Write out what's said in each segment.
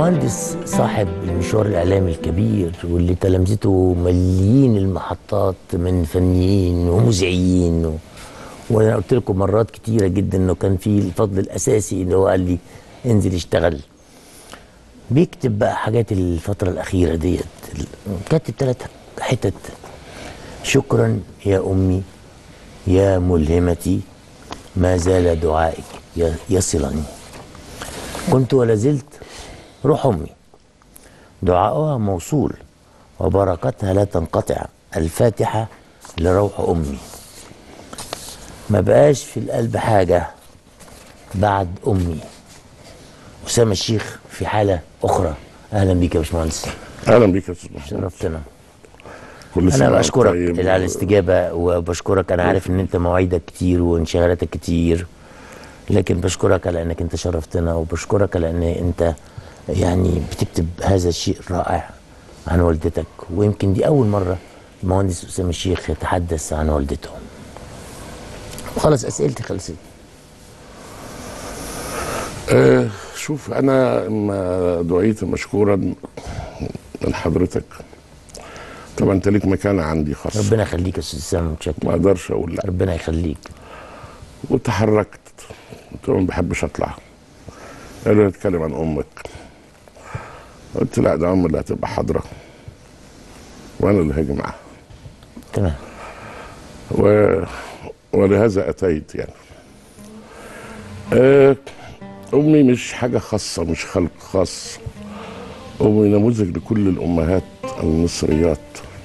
مهندس صاحب المشوار الإعلامي الكبير واللي تلامذته مليين المحطات من فنيين ومذيعين وانا قلت لكم مرات كتيره جدا انه كان في الفضل الاساسي اللي هو قال لي انزل اشتغل. بيكتب بقى حاجات الفتره الاخيره ديت، كاتب 3 حتت: شكرا يا امي يا ملهمتي، ما زال دعائك يصلني، كنت ولا زلت روح امي، دعاؤها موصول وبركتها لا تنقطع، الفاتحه لروح امي، ما بقاش في القلب حاجة بعد أمي. أسامة الشيخ في حالة أخرى. أهلا بيك يا باشمهندس. أهلا بيك يا أستاذ محمود. شرفتنا. كل سنة أنا بشكرك طيب على الاستجابة، وبشكرك. أنا عارف إن أنت مواعيدك كتير وانشغالاتك كتير، لكن بشكرك على إنك أنت شرفتنا، وبشكرك على إن أنت يعني بتكتب هذا الشيء الرائع عن والدتك، ويمكن دي أول مرة المهندس أسامة الشيخ يتحدث عن والدته. خلاص أسئلتي خلصت. شوف، أنا لما دعيت مشكورا من حضرتك، طبعا أنت ليك مكانة عندي خاصة. ربنا يخليك يا أستاذ سامي، متشكر. ما أقدرش أقول لا. ربنا يخليك. وتحركت، قلت له ما بحبش أطلع. قالوا لي اتكلم عن أمك. قلت لا، ده أمي اللي هتبقى حاضرة وأنا اللي هاجي معاها. تمام. ولهذا أتيت يعني. أمي مش حاجة خاصة، مش خلق خاص. أمي نموذج لكل الأمهات المصريات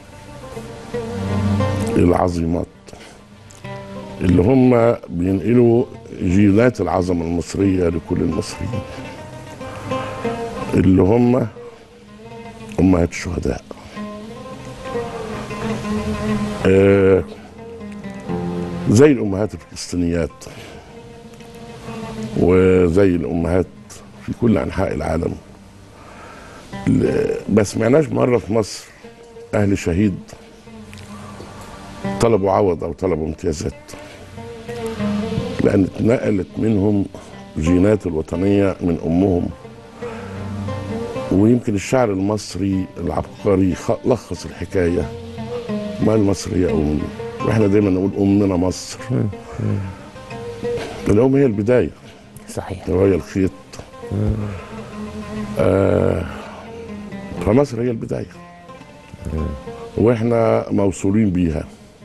العظيمات اللي هم بينقلوا جينات العظمة المصرية لكل المصريين، اللي هم أمهات الشهداء. زي الأمهات الفلسطينيات وزي الأمهات في كل أنحاء العالم. ما سمعناش مرة في مصر أهل شهيد طلبوا عوض أو طلبوا امتيازات، لأن اتنقلت منهم جينات الوطنية من أمهم. ويمكن الشعر المصري العبقري لخص الحكاية: ما المصري يا أمي، واحنا دايما نقول أمنا مصر. الأم هي البداية، صحيح، وهي الخيط. فمصر هي البداية، واحنا موصولين بيها.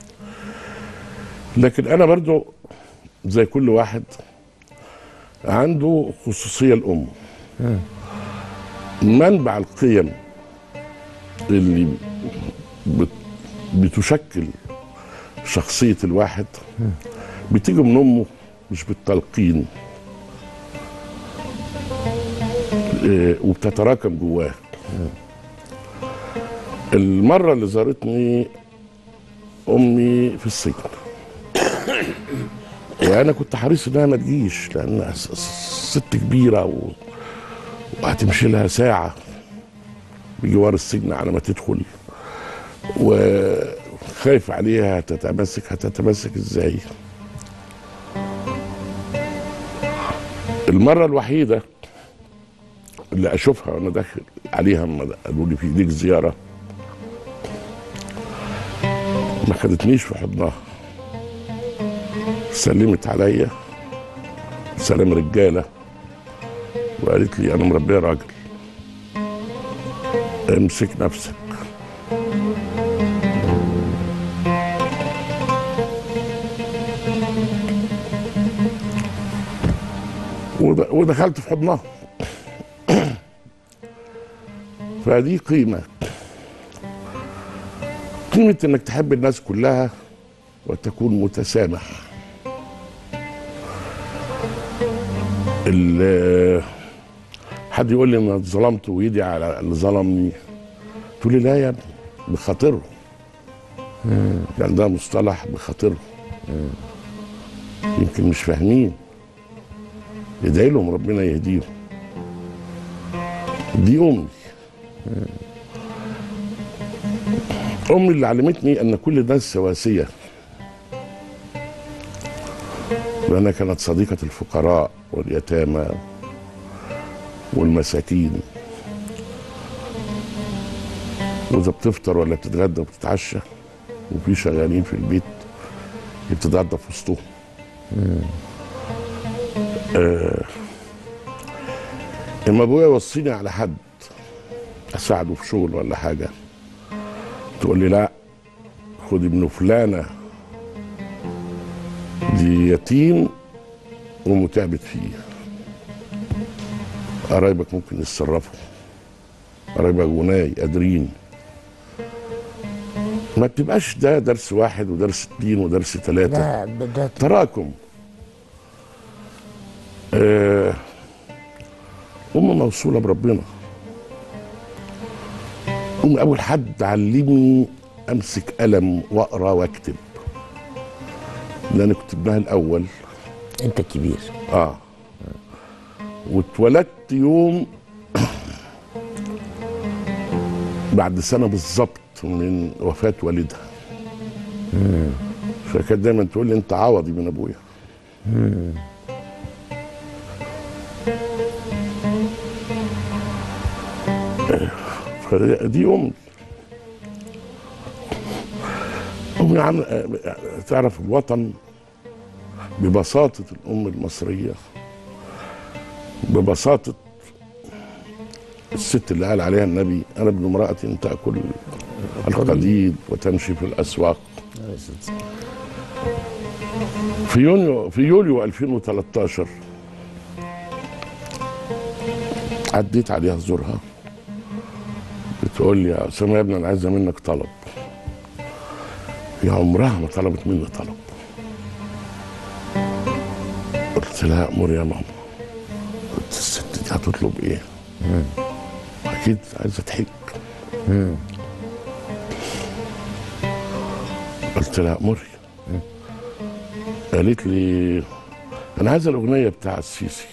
لكن أنا برضو زي كل واحد عنده خصوصية الأم. منبع القيم اللي بتشكل شخصية الواحد بتيجي من أمه، مش بالتلقين، وبتتراكم جواه. المرة اللي زارتني أمي في السجن، وأنا كنت حريص إنها ما تجيش، لأنها ست كبيرة وهتمشي لها ساعة بجوار السجن على ما تدخل، وخايف عليها هتتمسك ازاي. المرة الوحيدة اللي اشوفها وانا داخل عليها لما قالوا لي في ايديك زيارة، ما خدتنيش في حضنها، سلمت عليا سلام رجالة وقالت لي: انا مربيه راجل، امسك نفسك. ودخلت في حضنها. فدي قيمة انك تحب الناس كلها وتكون متسامح. حد يقول لي انا اتظلمت ويدي على اللي ظلمني، تقول لي: لا يا ابني، بخاطره. يعني ده مصطلح بخاطره. يمكن مش فاهمين، ادعي لهم ربنا يهديهم. دي امي. امي اللي علمتني ان كل الناس سواسيه، لانها كانت صديقه الفقراء واليتامى والمساكين. واذا بتفطر ولا بتتغدى وبتتعشى وفي شغالين في البيت بتتغدى في وسطهم. اما ابويا يوصيني على حد اساعده في شغل ولا حاجه، تقول لي لا، خد ابن فلانه دي يتيم ومتعبت فيه، قرايبك ممكن يتصرفوا، قرايبك غناي قادرين. ما بتبقاش ده درس واحد ودرس اتنين ودرس تلاته، لا ده تراكم. أم موصولة بربنا. أم أول حد علمني أمسك قلم وأقرأ وأكتب، لأن كنت ابنها الأول. انت الكبير. واتولدت يوم بعد سنة بالظبط من وفاة والدها. فكانت دايما تقول لي أنت عوضي من أبويا. فدي أمي. أمي تعرف الوطن ببساطة الأم المصرية، ببساطة الست اللي قال عليها النبي أنا ابن امرأة تأكل القديد وتمشي في الأسواق. في يوليو 2013 عديت عليها أزورها، بتقول لي يا أسامة يا ابني أنا عايزة منك طلب. هي عمرها ما طلبت مني طلب. قلت لها أمور يا ماما. قلت الست دي هتطلب إيه؟ أكيد عايزة تحج. قلت لها أموري. قالت لي أنا عايزة الأغنية بتاع السيسي.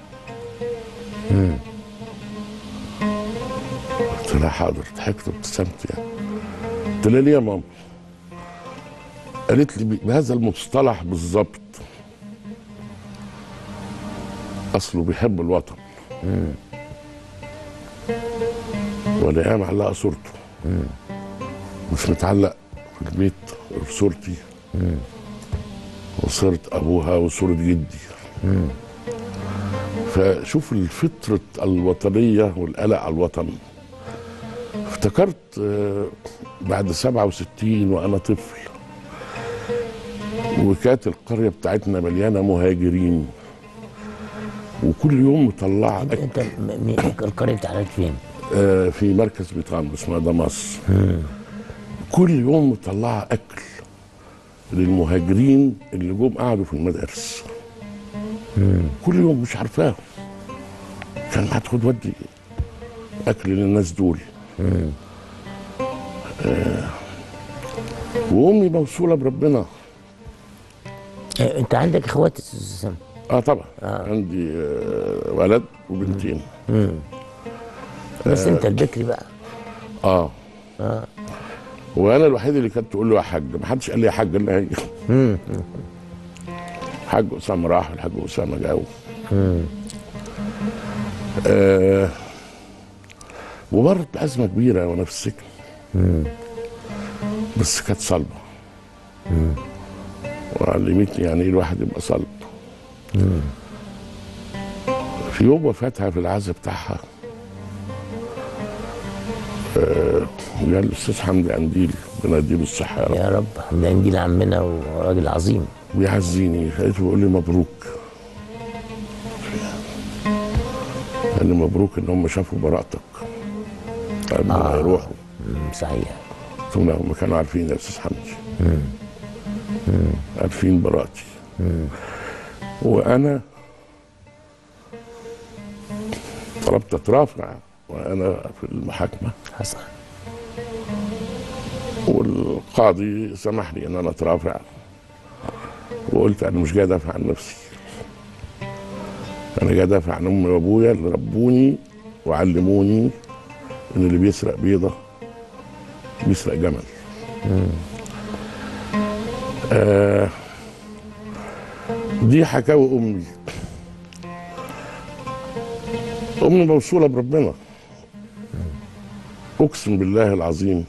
قلت لها حاضر. ضحكت وابتسمت يعني. قلت لها ليه يا ماما؟ قالت لي بهذا المصطلح بالظبط، اصله بيحب الوطن ولا معلقه صورته، مش متعلق في البيت صورتي وصورة ابوها وصورة جدي. فشوف الفطرة الوطنية والقلق على الوطن. افتكرت بعد 67 وانا طفل، وكانت القرية بتاعتنا مليانة مهاجرين، وكل يوم مطلعة أكل. انت القرية بتاعتك فين؟ في مركز بيت غمر اسمها دمص. كل يوم مطلعة أكل للمهاجرين اللي جم قعدوا في المدارس. كل يوم مش عارفاهم، كان هتاخد ودي أكل للناس دول. وأمي موصولة بربنا. انت عندك اخوات يا استاذ اسامه؟ طبعا. عندي ولد وبنتين. بس انت البكري بقى. وانا الوحيد اللي كانت تقول له يا حاج، ما حدش قال لي يا حاج الا هي. حاج اسامه راح والحاج اسامه جاوا. ومرت بازمه كبيره وانا في السجن. بس كانت صلبه. وعلمتني يعني ايه الواحد يبقى صلب. في يوم وفاتها في العزاء بتاعها قال الاستاذ حمدي قنديل ربنا يديله الصحه يا رب. يا رب. حمدي قنديل عمنا وراجل عظيم. بيعزيني، لقيته بيقول لي مبروك. قال لي مبروك ان هم شافوا براءتك قبل ما يروحوا. صحيح. قلت لهم هم كانوا عارفين يا استاذ حمدي. عارفين براءتي. وانا طلبت اترافع وانا في المحاكمه. حصل. والقاضي سمح لي ان انا اترافع، وقلت انا مش جاي ادافع عن نفسي، انا جاي ادافع عن امي وابويا اللي ربوني وعلموني ان اللي بيسرق بيضه بيسرق جمل. دي حكاوي امي. امي موصوله بربنا. اقسم بالله العظيم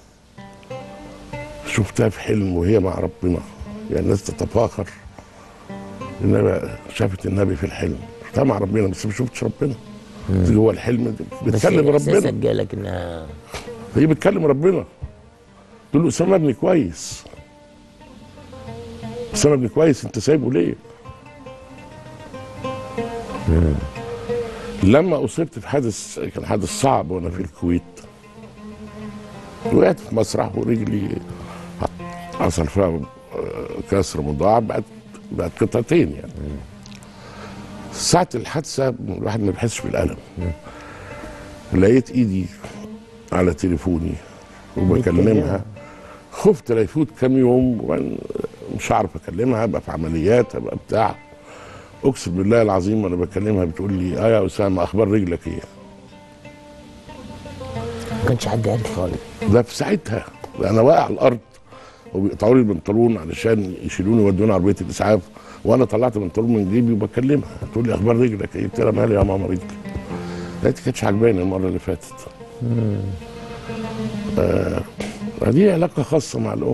شفتها في حلم وهي مع ربنا. يعني الناس تتفاخر انها شافت النبي في الحلم، شفتها مع ربنا بس ما شفتش ربنا. جوه الحلم بتكلم بس ربنا. احساسك جالك انها هي بتكلم ربنا، تقول له اسامه ابني كويس، اسامه ابني كويس، انت سايبه ليه؟ لما اصبت في حادث، كان حادث صعب وانا في الكويت، وقعت في مسرح ورجلي حصل فيها كسر مضاعف، بقت قطعتين يعني. ساعة الحادثة الواحد ما بيحسش بالألم. لقيت إيدي على تليفوني وبكلمها، خفت لا يفوت كام يوم وأنا مش عارف أكلمها، أبقى في عمليات، أبقى بتاع. أقسم بالله العظيم وأنا بكلمها بتقول لي يا أسامة أخبار رجلك إيه؟ ما كانش حد عارف خالص. ده في ساعتها أنا واقع على الأرض وبيقطعوا لي البنطلون علشان يشيلوني ويودوني عربيه الاسعاف، وانا طلعت البنطلون من جيبي وبكلمها، تقول لي اخبار رجلك ايه؟ قلت لها مالي يا ماما رجلي. لقيتها كانتش عجباني المره اللي فاتت. دي علاقه خاصه مع الام.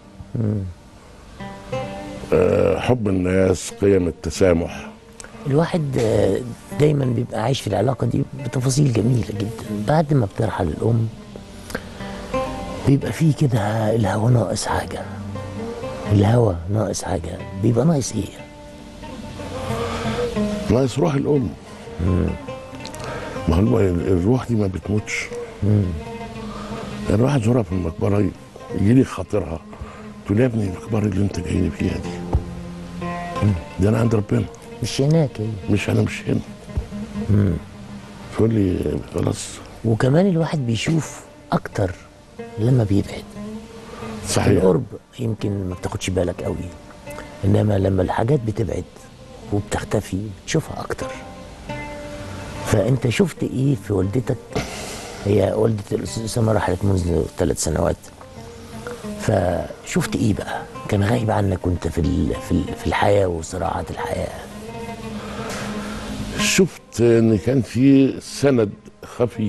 حب الناس، قيم التسامح. الواحد دايما بيبقى عايش في العلاقه دي بتفاصيل جميله جدا. بعد ما بترحل الام بيبقى فيه كده الهوا ناقص حاجه. الهوا ناقص حاجه، بيبقى ناقص ايه؟ ناقص روح الام. ما هو الروح دي ما بتموتش. يعني الواحد زورها في المقبره يجي لي خاطرها، تقول لي يا ابني المقبره اللي انت جايني فيها دي انا عند ربنا، مش هناك هي. مش انا مش هنا. تقول لي خلاص. وكمان الواحد بيشوف اكتر لما بيبعد. صحيح. القرب يمكن ما بتاخدش بالك قوي، انما لما الحاجات بتبعد وبتختفي بتشوفها اكتر. فانت شفت ايه في والدتك؟ هي والدة الاستاذ اسامه رحلت منذ 3 سنوات، فشفت ايه بقى؟ كان غايب عنك وانت في الحياه وصراعات الحياه. شفت ان كان في سند خفي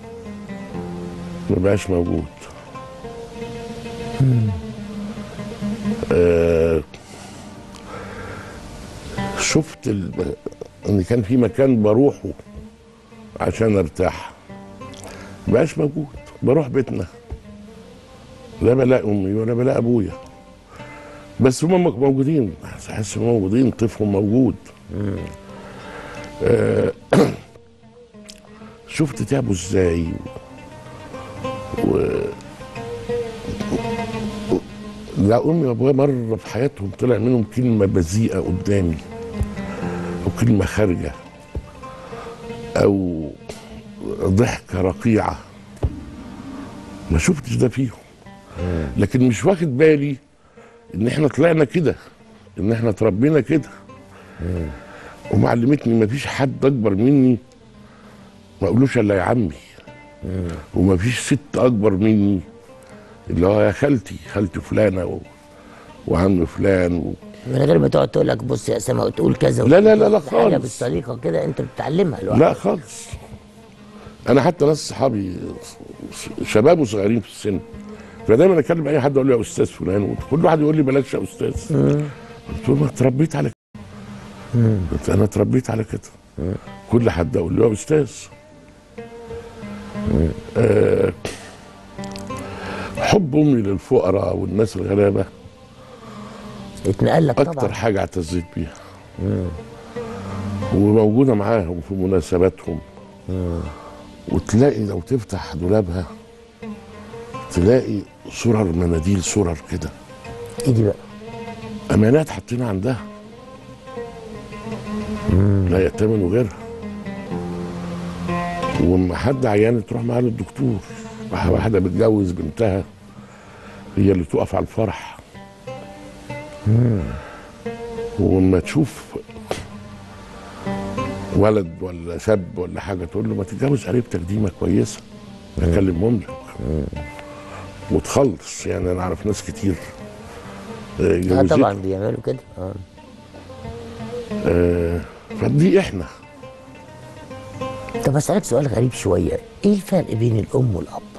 ما بقاش موجود. شفت ان كان في مكان بروحه عشان ارتاح ما بقاش موجود. بروح بيتنا لا بلاقي امي ولا بلاقي ابويا، بس هم موجودين، احس انهم موجودين، طفلهم موجود. شفت تعبوا ازاي لا امي وابويا مره في حياتهم طلع منهم كلمه بذيئه قدامي او كلمه خارجه او ضحكه رقيعه، ما شفتش ده فيهم. لكن مش واخد بالي ان احنا طلعنا كده، ان احنا اتربينا كده. ومعلمتني ما فيش حد اكبر مني ما اقولوش الا يا عمي، وما فيش ست اكبر مني اللي هو يا خالتي فلانه وعم فلان من غير ما تقعد تقول لك بص يا اسامه وتقول كذا. لا لا لا لا خالص. حاجه بالطريقه كده انت بتتعلمها لوحدك. لا خالص. انا حتى ناس صحابي شباب وصغيرين في السن، فدايما اكلم اي حد اقول له يا استاذ فلان، كل واحد يقول لي بلاش يا استاذ. قلت له ما اتربيت على كده. انا اتربيت على كده. كل حد اقول له يا استاذ. حب امي للفقراء والناس الغلابه اتنقل لك طبعا. اكتر حاجه اعتزيت بيها. وموجوده معاهم في مناسباتهم. وتلاقي لو تفتح دولابها تلاقي صرر مناديل، صرر كده. ايه دي بقى؟ امانات حاطينها عندها لا يأتمن غيرها. وما حد عيان تروح معاه للدكتور، واحده بتجوز بنتها هي اللي تقف على الفرح. وما تشوف ولد ولا شاب ولا حاجه تقول له ما تتجوز قريبتك دي، ما كويسه، اكلمهم لك وتخلص. يعني انا اعرف ناس كتير جوزت. طبعا بيعملوا كده. فدي احنا. طب اسالك سؤال غريب شويه، ايه الفرق بين الام والاب؟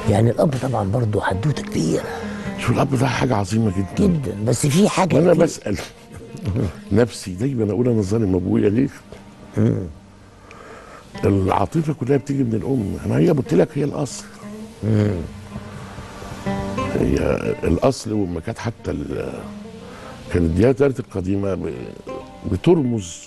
يعني الاب طبعا برضه حدوته كبيره شو الاب ده حاجه عظيمه جدا جدا، بس في حاجه وانا كتير. بسال نفسي دايما اقول انا ظالم ابويا ليه؟ العاطفه كلها بتيجي من الام، ما هي قلت لك هي الاصل. هي الاصل، وما كانت حتى كانت الديانات القديمه بترمز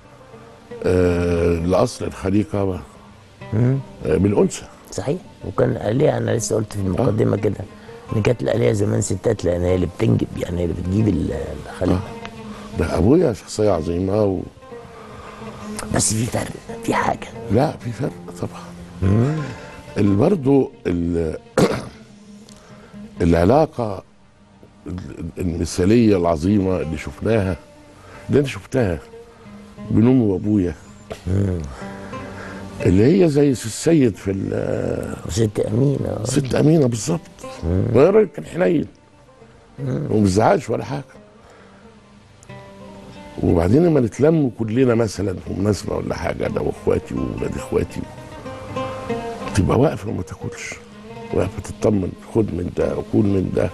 لاصل الخليقه بالانثى. صحيح. وكان آلهة، انا لسه قلت في المقدمه كده ان كانت الآلهة زمان ستات، لان هي اللي بتنجب، يعني هي اللي بتجيب الخليقه. ده ابويا شخصيه عظيمه بس في فرق، في حاجه. لا في فرق طبعا. برضه العلاقه المثاليه العظيمه اللي شفناها، اللي انا شفتها بين امي وابويا، اللي هي زي السيد في ست امينه. ست امينه بالظبط. الراجل كان حنين وما بيزعقش ولا حاجه. وبعدين لما نتلم كلنا مثلا في مناسبه ولا حاجه، انا واخواتي واولاد اخواتي، تبقى واقفه وما تاكلش، واقفه تطمن، خد من ده وكل من ده.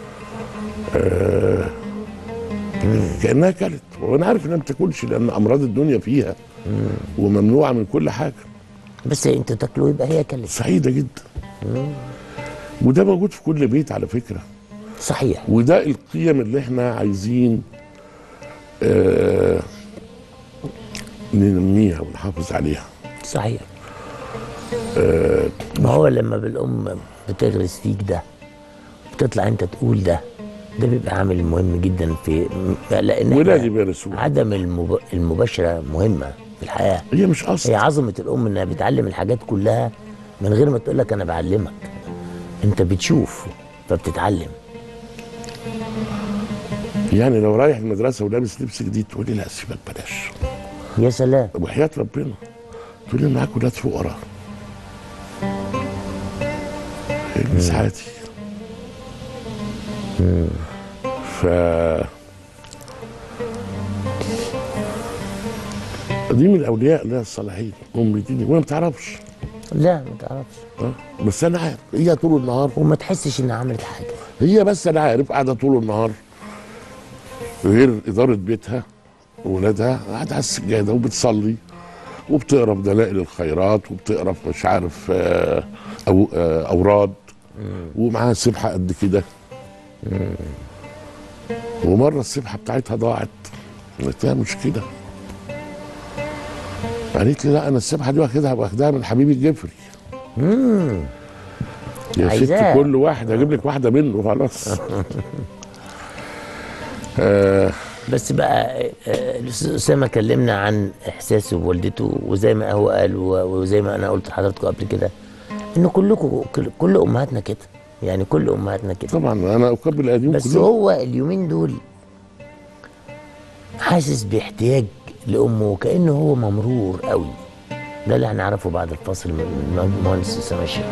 كانها كلت، وانا عارف انها ما بتاكلش لان امراض الدنيا فيها وممنوعه من كل حاجه. بس انتوا تاكلوا يبقى هي كلت. سعيده جدا. وده موجود في كل بيت على فكره. صحيح. وده القيم اللي احنا عايزين ننميها ونحافظ عليها. صحيح. ما هو لما بالام بتغرس فيك ده، بتطلع انت تقول ده بيبقى عامل مهم جدا في، لان ولادي بيرسوها. عدم المباشره مهمه في الحياه. هي مش اصل. هي عظمه الام انها بتعلم الحاجات كلها من غير ما تقول لك انا بعلمك، انت بتشوف فبتتعلم. يعني لو رايح المدرسه ولابس لبس جديد تقول لي لا سيبك بلاش. يا سلام. وحياه ربنا تقول لي معاك ولاد فقراء البس عادي. ف دي من الاولياء اللي هي الصالحين. امي دي وما بتعرفش. لا ما تعرفش. بس انا عارف هي طول النهار، وما تحسش انها عملت حاجه. هي بس انا عارف قاعده طول النهار غير اداره بيتها وولادها، قاعده على السجاده وبتصلي وبتقرا في دلائل الخيرات وبتقرا في مش عارف اوراد، ومعاها سبحه قد كده. ومره السبحه بتاعتها ضاعت، قلت لها مش كده. قالت لي لا انا السبحه دي واخدها من حبيبي الجفري. يا ستي كل واحد هجيب لك واحده منه خلاص. بس بقى الاستاذ اسامه كلمنا عن احساسه بوالدته، وزي ما هو قال وزي ما انا قلت لحضراتكم قبل كده انه كلكم كل امهاتنا كده، يعني كل امهاتنا كده. طبعا انا اقبل القديم بس كلهم. هو اليومين دول حاسس باحتياج لامه وكانه هو ممرور قوي. ده اللي هنعرفه بعد الفاصل من المهندس اسامه الشيخ.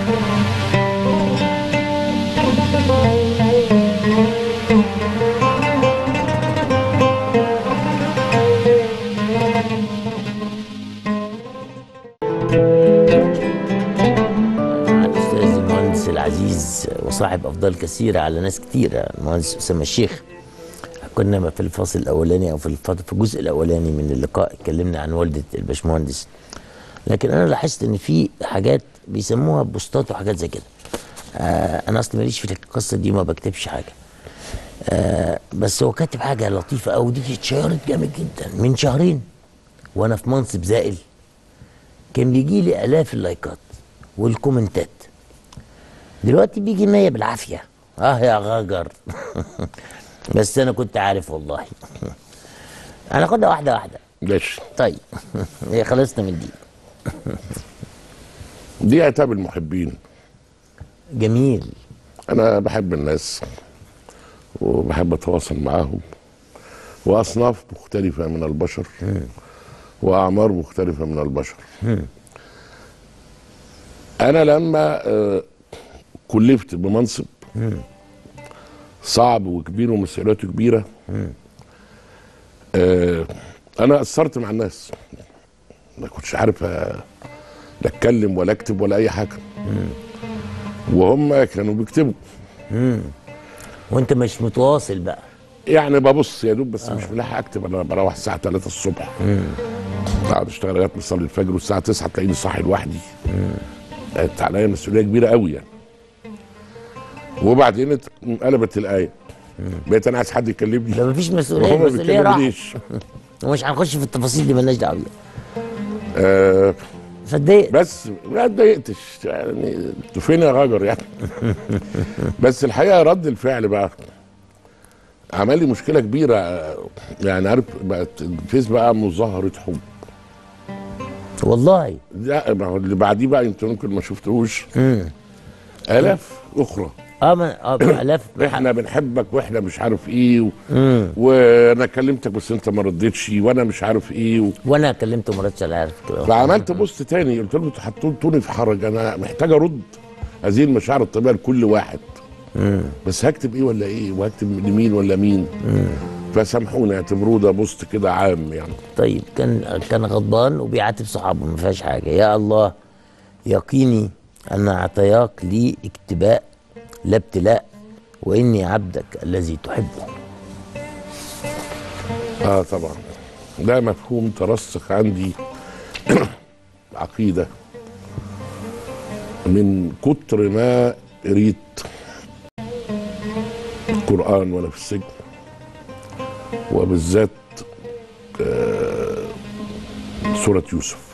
الاستاذ المهندس العزيز وصاحب افضال كثيره على ناس كثيره، المهندس اسامه الشيخ. كنا في الفاصل الاولاني او في الجزء الاولاني من اللقاء اتكلمنا عن والده الباشمهندس، لكن انا لاحظت ان في حاجات بيسموها بوستات وحاجات زي كده. انا اصلا ماليش في القصه دي، ما بكتبش حاجه. بس هو كاتب حاجه لطيفه قوي، دي اتشهرت جامد جدا من شهرين وانا في منصب زائل. كان بيجي لي الاف اللايكات والكومنتات، دلوقتي بيجي 100 بالعافيه. يا غجر. بس انا كنت عارف والله. انا خدها واحده واحده. ماشي. طيب. هي خلصنا من دي. دي عتاب المحبين. جميل. انا بحب الناس وبحب اتواصل معاهم، واصناف مختلفه من البشر واعمار مختلفه من البشر. انا لما كلفت بمنصب صعب وكبير ومسؤولياته كبيره، انا قصرت مع الناس، ما كنتش عارف لا اتكلم ولا اكتب ولا اي حاجه. وهم كانوا بيكتبوا. وانت مش متواصل بقى؟ يعني ببص يا دوب بس مش ملاحق اكتب. انا بروح الساعه 3 الصبح، اقعد اشتغل لغايه ما اصلي الفجر، والساعه 9 تلاقيني صاحي لوحدي. كانت عليا مسؤوليه كبيره قوي يعني. وبعدين انقلبت الايه، بقيت انا عايز حد يكلمني. ده مفيش مسؤوليه، وهو ما المسؤوليه راحت. بيكلمنيش. ومش هنخش في التفاصيل دي، مالناش دعوه بيها. آه فاتضايقت؟ بس ما اتضايقتش يعني، انتوا فين يا غجر يعني. بس الحقيقه رد الفعل بقى عمل لي مشكله كبيره. يعني عارف، بقت الفيس بقى مظاهره حب. والله. لا، ما هو اللي بعديه بقى انت ممكن ما شفتهوش. الاف اخرى. الاف. احنا بنحبك واحنا مش عارف ايه وانا كلمتك بس انت ما ردتش، وانا مش عارف ايه وانا كلمته مرات على عارف كده. فعملت بوست تاني قلت له حطوني في حرج، انا محتاج ارد هذه المشاعر الطبيعيه لكل واحد. بس هكتب ايه ولا ايه، وهكتب لمين ولا مين؟ فسامحوني، اعتبروه ده بوست كده عام يعني. طيب، كان غضبان وبيعاتب صحابه، ما فيهاش حاجه. يا الله، يقيني ان عطاياك لي اكتباء لا ابتلاء، واني عبدك الذي تحبه. طبعا ده مفهوم ترسخ عندي عقيده من كتر ما قريت القرآن وانا في السجن، وبالذات سورة يوسف.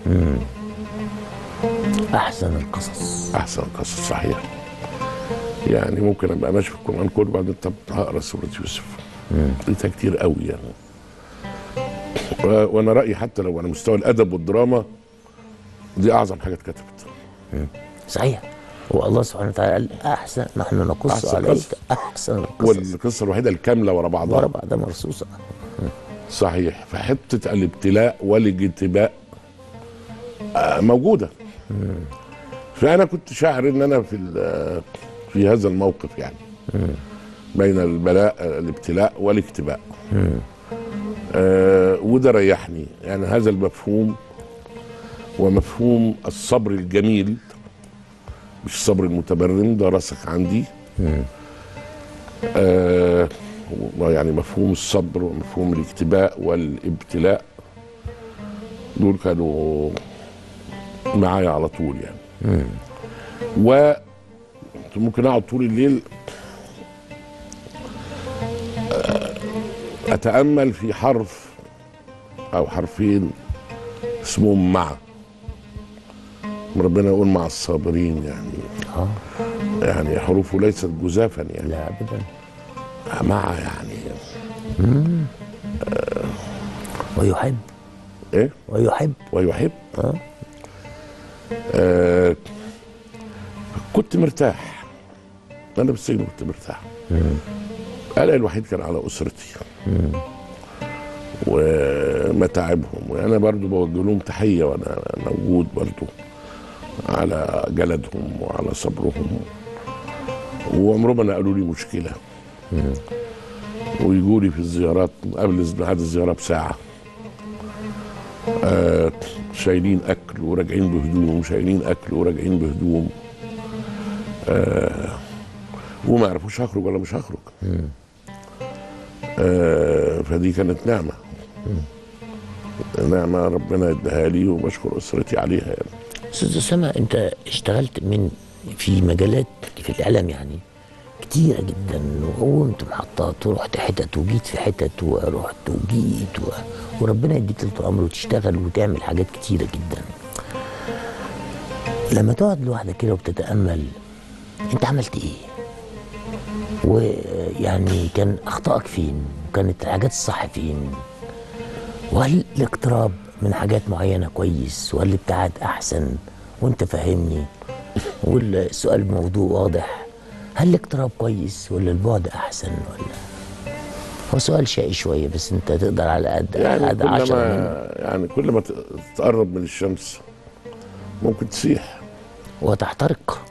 احسن القصص. احسن القصص صحيح. يعني ممكن ابقى ماشي في القرآن كله بعدين طب هقرا سورة يوسف، قريتها كتير قوي يعني. وانا رأيي حتى لو على مستوى الادب والدراما دي اعظم حاجة اتكتبت. صحيح. هو الله سبحانه وتعالى قال احسن، نحن نقص عليك احسن القصص. والقصه الوحيده الكامله ورا بعضها مرصوصه. صحيح. فحته الابتلاء والاجتباء موجوده. فانا كنت شاعر ان انا في هذا الموقف يعني، بين الابتلاء والاجتباء. وده ريحني يعني. هذا المفهوم ومفهوم الصبر الجميل مش الصبر المتبرم ده رسخ عندي. يعني مفهوم الصبر ومفهوم الاجتباء والابتلاء دول كانوا معايا على طول يعني. وممكن اقعد طول الليل اتامل في حرف او حرفين اسمهم مع. ربنا يقول مع الصابرين يعني. يعني حروفه ليست جزافا يعني. لا ابدا. مع يعني ويحب. ايه؟ ويحب. كنت مرتاح. انا في السجن كنت مرتاح. قلقي الوحيد كان على اسرتي ومتاعبهم، وانا برضو بوجه لهم تحيه وانا موجود برضو على جلدهم وعلى صبرهم، وعمرهم ما قالوا لي مشكله. ويجوا لي في الزيارات قبل ميعاد الزياره بساعه، شايلين اكل وراجعين بهدوم، شايلين اكل وراجعين بهدوم، وما يعرفوش هخرج ولا مش هخرج. فدي كانت نعمه. نعمه ربنا اداها لي وبشكر اسرتي عليها يعني. استاذ اسامه، انت اشتغلت في مجالات في الاعلام يعني كتيره جدا، وقومت محطات ورحت حتت وجيت في حتت ورحت وجيت وربنا يديك طول العمر وتشتغل وتعمل حاجات كتيره جدا. لما تقعد لوحدك كده وبتتامل انت عملت ايه؟ ويعني كان اخطائك فين؟ وكانت الحاجات الصح فين؟ وهل الاقتراب من حاجات معينه كويس، وهل الابتعاد احسن؟ وانت فاهمني، والسؤال موضوع واضح. هل الاقتراب كويس ولا البعد احسن؟ ولا هو سؤال شائك شويه، بس انت تقدر على قد يعني قد 10 يعني كل ما تقرب من الشمس ممكن تسيح وتحترق.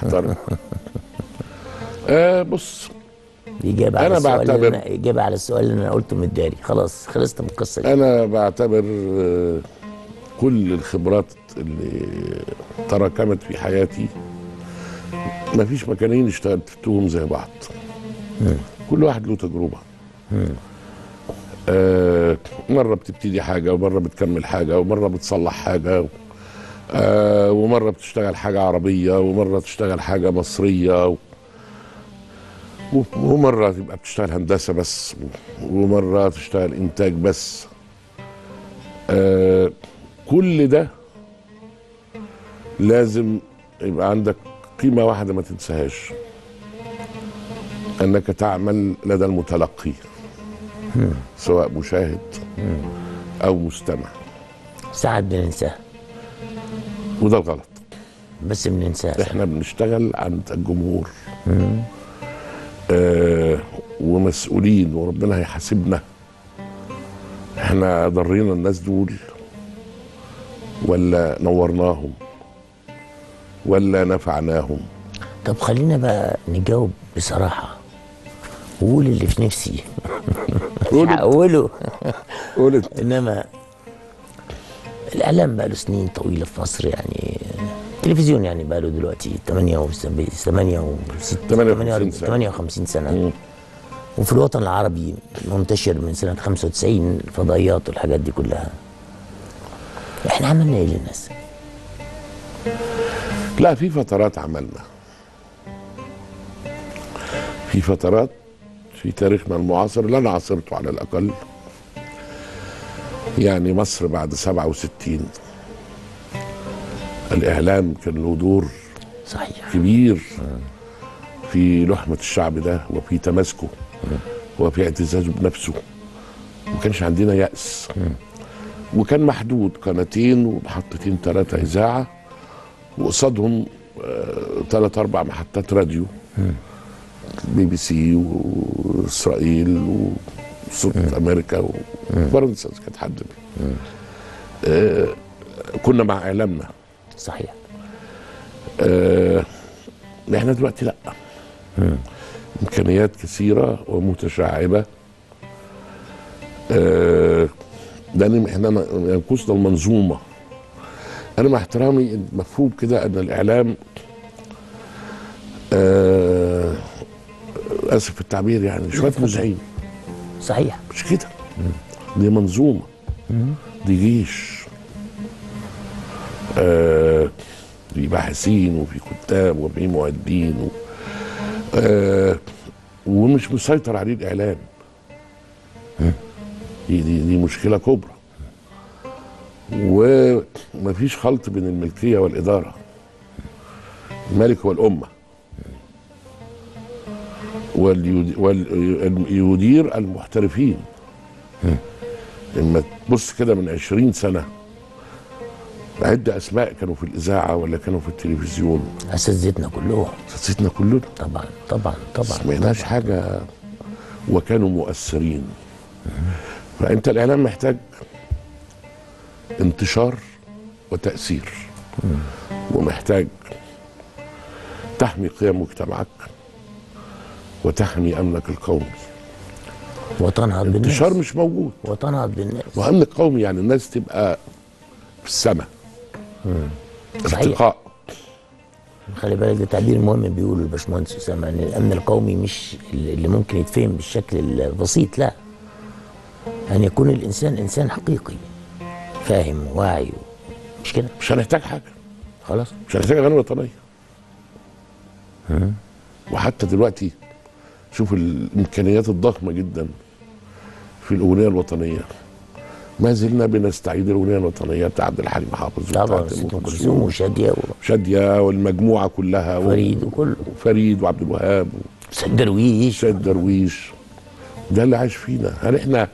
بص، إجابة على أنا السؤال بعتبر إجابة على السؤال اللي أنا قلته من الداري. خلاص خلصت من القصة دي. أنا بعتبر كل الخبرات اللي تراكمت في حياتي ما فيش مكانين اشتغلتهم زي بعض. كل واحد له تجربه. مره بتبتدي حاجه، ومره بتكمل حاجه، ومره بتصلح حاجه، ومره بتشتغل حاجه عربيه، ومره تشتغل حاجه مصريه، ومره تبقى بتشتغل هندسه بس، ومره تشتغل انتاج بس. كل ده لازم يبقى عندك قيمه واحده ما تنساهاش، انك تعمل لدى المتلقي، سواء مشاهد او مستمع. ساعات بننساها، وده الغلط. بس بننساها. احنا بنشتغل عند الجمهور، ومسؤولين، وربنا هيحاسبنا. احنا ضرينا الناس دول ولا نورناهم ولا نفعناهم؟ طب خلينا بقى نجاوب بصراحة، وقول اللي في نفسي. مش هقوله. قولت. انما الاعلام بقى له سنين طويلة في مصر، يعني التلفزيون يعني بقى له دلوقتي 58 سنة. وفي الوطن العربي منتشر من سنة 95 الفضائيات والحاجات دي كلها. احنا عملنا ايه للناس؟ لا، في فترات عملنا، في فترات في تاريخنا المعاصر اللي انا عاصرته على الاقل. يعني مصر بعد 67 الاعلام كان له دور صحيح كبير في لحمة الشعب ده، وفي تماسكه، وفي اعتزازه بنفسه. ما كانش عندنا يأس، وكان محدود، قناتين ومحطتين 3 إذاعة، وقصادهم 3 4 محطات راديو، BBC وإسرائيل وصوت أمريكا وفرنسا كانت حد. كنا مع إعلامنا. صحيح. احنا دلوقتي لا، امكانيات كثيره ومتشعبه. لان احنا ينقصنا المنظومه. انا مع احترامي مفهوم كده ان الاعلام، اسف في التعبير، يعني شويه مذيعين. صحيح. مش كده، دي منظومه، دي جيش، في باحثين وفي كتاب وفي مؤدين ومش مسيطر عليه الاعلام. دي مشكله كبرى. ومفيش خلط بين الملكيه والاداره. الملك هو الامه، ويدير المحترفين. لما تبص كده من 20 سنه، عد اسماء كانوا في الاذاعه ولا كانوا في التلفزيون. اساتذتنا كلهم. اساتذتنا كلنا. طبعا. ما سمعناش حاجه، وكانوا مؤثرين. فانت الاعلام محتاج انتشار وتاثير، ومحتاج تحمي قيم مجتمعك وتحمي امنك القومي. وتنهض بالناس. انتشار مش موجود. وتنهض بالناس. وامن القومي يعني الناس تبقى في السماء. ارتقاء. خلي بالك ده تعبير مهم بيقوله الباشمهندس اسامه، ان الامن القومي مش اللي ممكن يتفهم بالشكل البسيط، لا، ان يكون الانسان انسان حقيقي فاهم واعي. مش كده؟ مش هنحتاج حاجه خلاص، مش هنحتاج اغاني وطنيه. وحتى دلوقتي شوف الامكانيات الضخمه جدا في الاغنيه الوطنيه. ما زلنا بنستعيد الاغنيه الوطنيه بتاع عبد الحليم حافظ، طبعا، ام كلثوم وشاديه والمجموعه كلها، فريد وكله، فريد وعبد الوهاب سيد درويش. ده اللي عايش فينا. هل احنا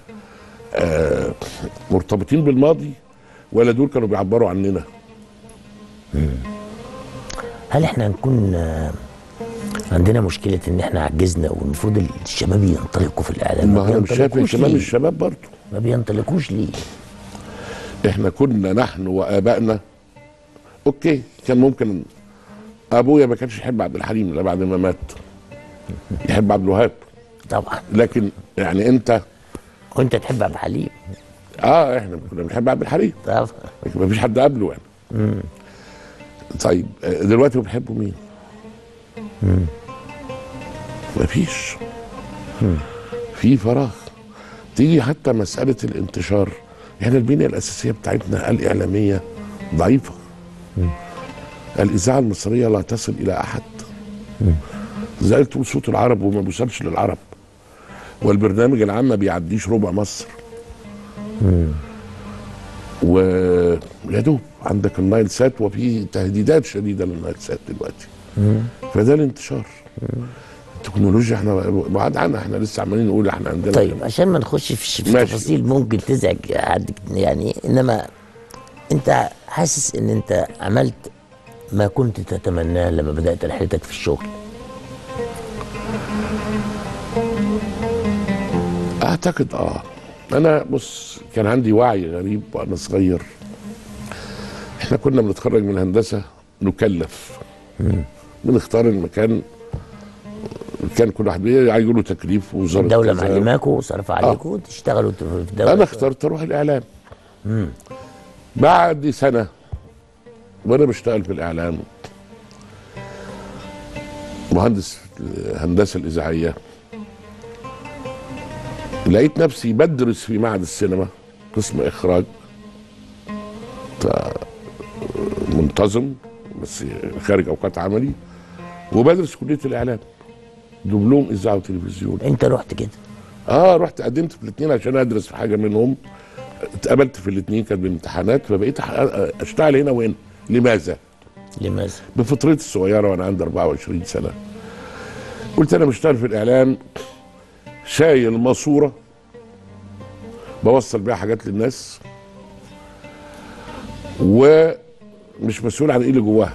مرتبطين بالماضي، ولا دول كانوا بيعبروا عننا؟ هل احنا نكون عندنا مشكله ان احنا عجزنا والمفروض الشباب ينطلقوا في الاعلام؟ ما انا مش شايف الشباب برضه ما بينطلقوش ليه؟ احنا كنا نحن وابائنا اوكي، كان ممكن ابويا ما كانش يحب عبد الحليم الا بعد ما مات، يحب عبد الوهاب طبعا. لكن يعني انت وانت تحب عبد الحليم. احنا كنا بنحب عبد الحليم طبعا، لكن ما فيش حد قبله يعني. طيب دلوقتي بتحبوا مين؟ مفيش. في فراغ. تيجي حتى مسألة الانتشار، احنا البنية الأساسية بتاعتنا الإعلامية ضعيفة. الإذاعة المصرية لا تصل إلى أحد. زي تقول صوت العرب وما بيوصلش للعرب، والبرنامج العام ما بيعديش ربع مصر. ويا دوب عندك النايل سات، وفي تهديدات شديدة للنايل سات دلوقتي. فده الانتشار. التكنولوجيا احنا بعاد عنها، احنا لسه عمالين نقول احنا عندنا. طيب عشان ما نخش في تفاصيل ممكن تزعج حد يعني، انما انت حاسس ان انت عملت ما كنت تتمناه لما بدأت رحلتك في الشغل؟ اعتقد انا بص، كان عندي وعي غريب وانا صغير. احنا كنا بنتخرج من هندسه نكلف، بنختار المكان، كان كل واحد يجي له تكليف، ووزاره الدوله معلماكوا وصرف عليكوا تشتغلوا في الدوله. انا اخترت اروح الاعلام. بعد سنه وانا بشتغل في الاعلام، مهندس الهندسه الاذاعيه، لقيت نفسي بدرس في معهد السينما قسم اخراج منتظم بس خارج اوقات عملي، وبدرس كليه الاعلام دبلوم اذاعه وتلفزيون. انت رحت كده؟ رحت قدمت في الاثنين عشان ادرس في حاجه منهم، اتقبلت في الاثنين، كانت بامتحانات، فبقيت اشتغل هنا وهنا. لماذا؟ بفطرتي الصغيره وانا عندي 24 سنه قلت انا بشتغل في الاعلام، شايل ماسوره بوصل بيها حاجات للناس، ومش مسؤول عن ايه اللي جواها.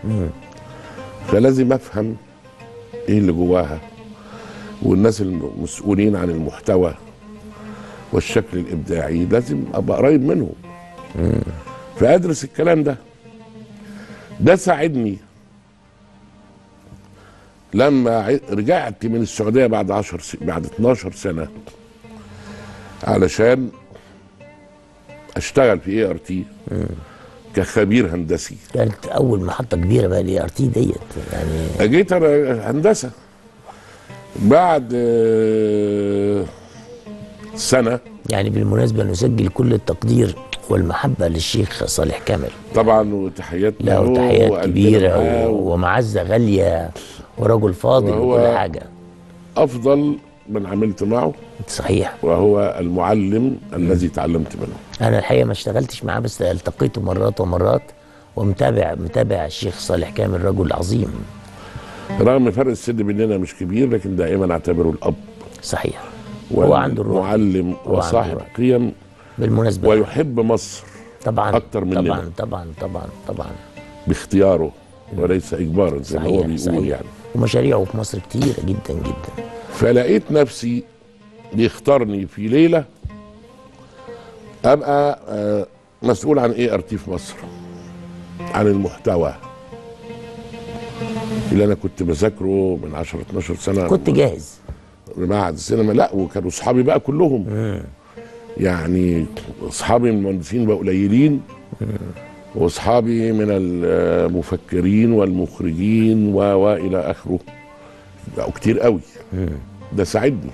فلازم افهم ايه اللي جواها، والناس المسؤولين عن المحتوى والشكل الابداعي لازم ابقى قريب منهم. فادرس الكلام ده ساعدني لما رجعت من السعوديه بعد 12 سنه علشان اشتغل في ART كخبير هندسي. كانت اول محطه كبيره بقى ART ديت يعني. اجيت انا هندسه بعد سنه. يعني بالمناسبه نسجل كل التقدير والمحبه للشيخ صالح كامل طبعا، وتحياتنا له، تحيات كبيره ومعزه غاليه، ورجل فاضل وكل حاجه. افضل من عملت معه صحيح، وهو المعلم الذي تعلمت منه. انا الحقيقه ما اشتغلتش معاه، بس التقيته مرات ومرات، ومتابع الشيخ صالح كامل، رجل عظيم رغم فرق السن بيننا مش كبير، لكن دائما اعتبره الاب. صحيح، هو عنده الروح، معلم وصاحب قيم بالمناسبه، ويحب مصر طبعا اكتر مننا. طبعا باختياره وليس اجبارا زي ما هو بيقول. صحيح. يعني ومشاريعه في مصر كتيره جدا جدا. فلقيت نفسي بيختارني في ليله ابقى مسؤول عن ART في مصر، عن المحتوى اللي انا كنت بذاكره من 10-12 سنه. كنت جاهز معهد السينما؟ لا، وكانوا اصحابي بقى كلهم. يعني اصحابي من المهندسين بقى قليلين، واصحابي من المفكرين والمخرجين والى اخره بقوا كتير قوي. ده ساعدني.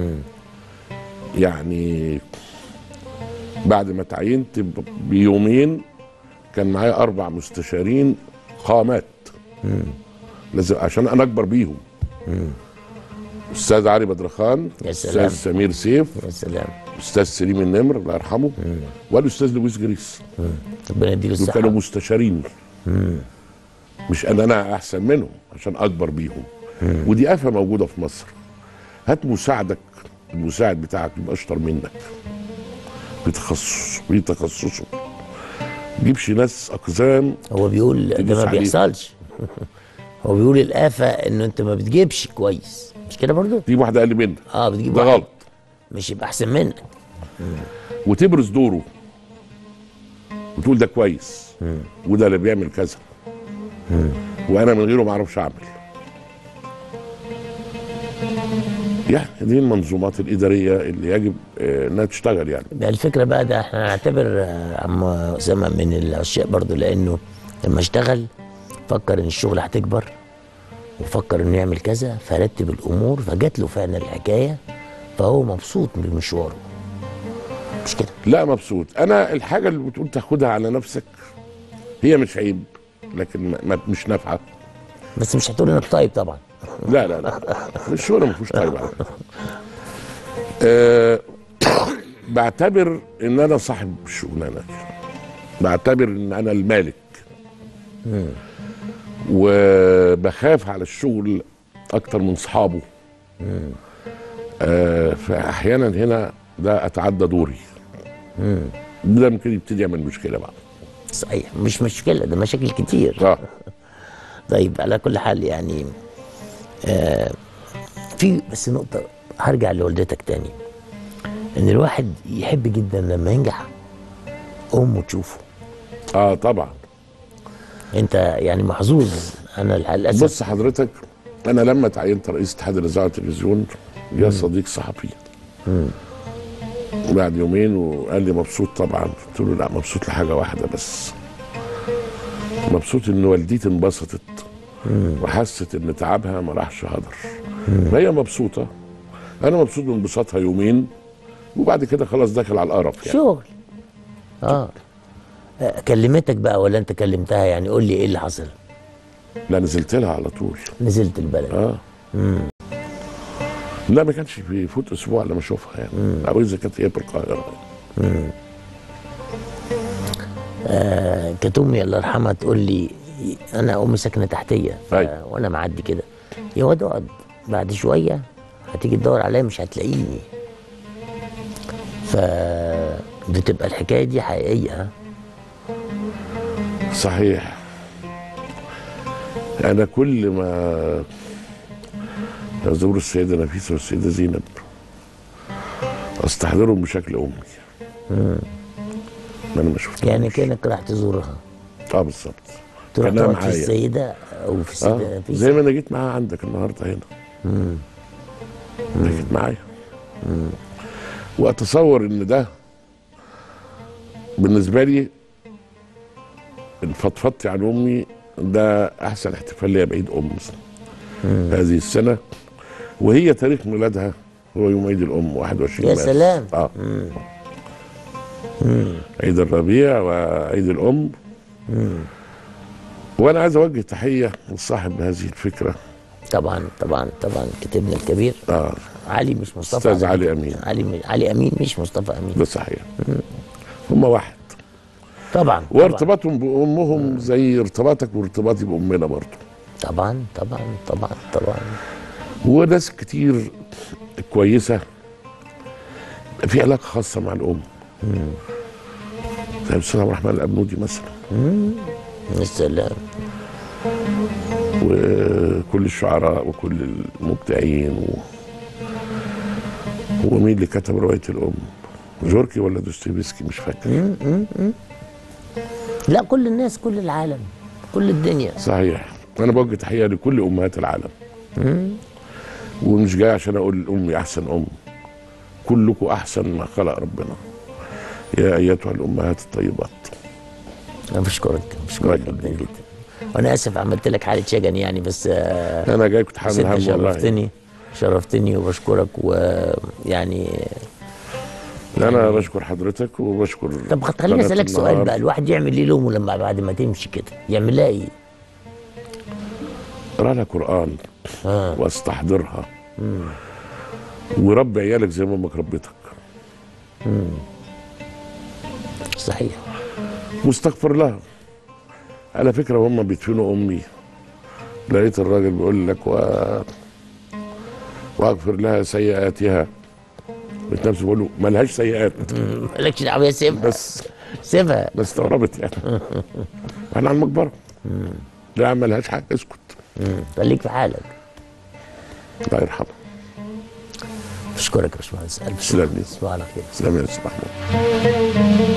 يعني بعد ما تعينت بيومين كان معايا 4 مستشارين قامات، لازم عشان انا اكبر بيهم. استاذ علي بدرخان، استاذ سمير سيف، يا سلام، استاذ سليم النمر الله يرحمه، والاستاذ لويس جريس. ربنا يديله الصحه. كانوا مستشارين، مش انا احسن منهم عشان اكبر بيهم. ودي آفة موجوده في مصر. هات مساعدك، المساعد بتاعك يبقى اشطر منك بتخصصه. ما تجيبش ناس اقزام. هو بيقول ده ما بيحصلش. هو بيقول الآفة انه انت ما بتجيبش كويس، مش كده برضو؟ تجيب واحد اقل منك. بتجيب ده واحد غلط، مش يبقى احسن منك. وتبرز دوره وتقول ده كويس وده اللي بيعمل كذا، وانا من غيره ما اعرفش اعمل. يعني دي المنظومات الاداريه اللي يجب انها تشتغل. يعني الفكره بقى ده احنا نعتبر عم اسامه من الاشياء برضو، لانه لما اشتغل فكر ان الشغل هتكبر وفكر انه يعمل كذا، فرتب الامور، فجات له فعلا الحكايه، فهو مبسوط بمشواره. مش كده؟ لا مبسوط. انا الحاجه اللي بتقول تاخدها على نفسك هي مش عيب، لكن مش نافعه. بس مش هتقول انك طيب طبعا. لا لا لا، الشغل ما فيهوش طيب على فكرة. أه بعتبر ان انا صاحب الشغلانه دي، بعتبر ان انا المالك، وبخاف على الشغل اكتر من صحابه. فاحيانا هنا ده اتعدى دوري، ده ممكن يبتدي يعمل مشكله بقى. صحيح، مش مشكله، ده مشاكل كتير. طيب على كل حال يعني في بس نقطه هرجع لوالدتك تاني، ان الواحد يحب جدا لما ينجح امه تشوفه. طبعا. انت يعني محظوظ. انا للاسف. بص حضرتك، انا لما تعينت رئيس اتحاد الاذاعه والتلفزيون جه صديق صحفي بعد يومين وقال لي مبسوط طبعا. قلت له لا، مبسوط لحاجه واحده بس، مبسوط ان والدتي انبسطت وحست ان تعبها ما راحش هدر. فهي مبسوطه، انا مبسوط من انبساطها يومين، وبعد كده خلاص داخل على القرف يعني. شغل. كلمتك بقى ولا انت كلمتها؟ يعني قول لي ايه اللي حصل. لا نزلت لها على طول. نزلت البلد؟ لا ما كانش بيفوت اسبوع لما اشوفها يعني، او اذا كانت هي بالقاهره. كانت امي الله يرحمها تقول لي، انا امي ساكنه تحتيه وانا معدي كده، يا واد اقعد، بعد شويه هتيجي تدور عليا مش هتلاقيني. بتبقى الحكايه دي حقيقيه. صحيح. انا كل ما ازور السيده نفيسه والسيده زينب استحضرهم بشكل امي. ما انا ما شفتهاش. يعني كانك راح تزورها. بالظبط. تروح تقعد في السيده او في السيده نفيسه، زي ما انا جيت معاها عندك النهارده هنا. جيت معايا. واتصور ان ده بالنسبه لي فضفضتي عن امي، ده احسن احتفال ليا بعيد ام هذه السنه، وهي تاريخ ميلادها هو يوم عيد الام 21 يا مارس. سلام. عيد الربيع وعيد الام. وانا عايز اوجه تحيه لصاحب هذه الفكره. طبعا طبعا طبعا، كاتبنا الكبير علي، مش مصطفى. استاذ علي امين. علي امين مش مصطفى امين. ده صحيح. هم واحد طبعا. وارتباطهم بامهم زي ارتباطك وارتباطي بامنا برضه. طبعا طبعا طبعا طبعا. وناس كتير كويسه في علاقه خاصه مع الام. زي الاستاذ عبد الرحمن الابنودي مثلا. يا سلام. وكل الشعراء وكل المبدعين ومين اللي كتب روايه الام؟ جوركي ولا دوستويفسكي؟ مش فاكر. لا، كل الناس، كل العالم، كل الدنيا. صحيح. انا بوجه تحيه لكل امهات العالم. ومش جاي عشان اقول امي احسن ام، كلكم احسن ما خلق ربنا يا ايتها الامهات الطيبات. انا بشكرك جدا جدا. وانا اسف عملت لك حاله شجن يعني، بس انا جاي كنت حامل هم والله. شرفتني وبشكرك ويعني. انا بشكر حضرتك وبشكر. طب خليني اسالك سؤال بقى، الواحد يعمل ليه لامه لما بعد ما تمشي كده؟ يعمل لها ايه؟ اقرا لها قران واستحضرها وربي عيالك زي ما امك ربتك. صحيح. واستغفر لها. على فكره وهم بيدفنوا امي لقيت الراجل بيقول لك واغفر لها سيئاتها، نفسه بقول له مالهاش سيئات. مالكش دعوه، سيبها بس سيبها. بس استغربت يعني. احنا على المقبره. لا مالهاش حاجه، اسكت. خليك في حالك. الله يرحمه. بشكرك يا باشمهندس. الف شكر. تصبح على خير. سلام يا استاذ محمود.